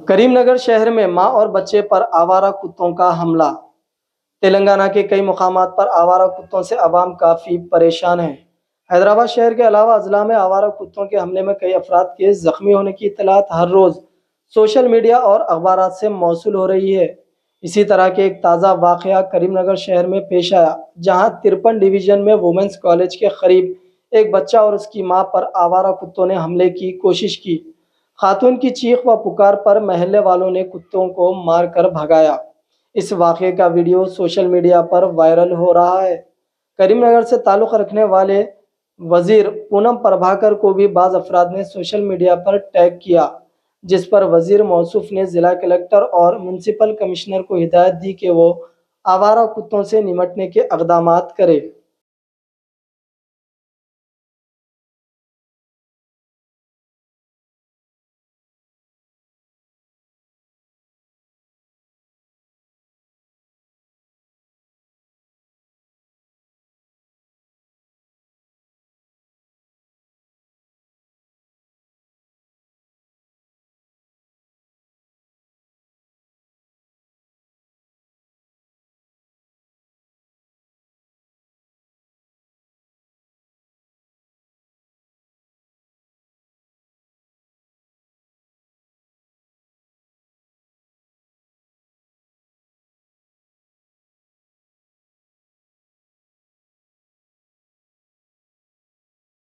کریم نگر شہر میں ماں اور بچے پر آوارہ کتوں کا حملہ۔ تلنگانہ کے کئی مقامات پر آوارہ کتوں سے عوام کافی پریشان ہے۔ حیدرآباد شہر کے علاوہ اضلاع میں آوارہ کتوں کے حملے میں کئی افراد کے زخمی ہونے کی اطلاعات ہر روز سوشل میڈیا اور اخبارات سے موصول ہو رہی ہے۔ اسی طرح کے ایک تازہ واقعہ کریم نگر شہر میں پیش آیا، جہاں 53 ڈویژن میں وومنس کالج کے قریب ایک بچہ اور اس کی ماں پر آوارہ کتوں نے حملے کی کوشش کی۔ خاتون کی چیخ و پکار پر محلے والوں نے کتوں کو مار کر بھگایا۔ اس واقعے کا ویڈیو سوشل میڈیا پر وائرل ہو رہا ہے۔ کریم نگر سے تعلق رکھنے والے وزیر پونم پربھاکر کو بھی بعض افراد نے سوشل میڈیا پر ٹیگ کیا، جس پر وزیر موصوف نے ضلع کلکٹر اور میونسپل کمشنر کو ہدایت دی کہ وہ آوارہ کتوں سے نمٹنے کے اقدامات کریں۔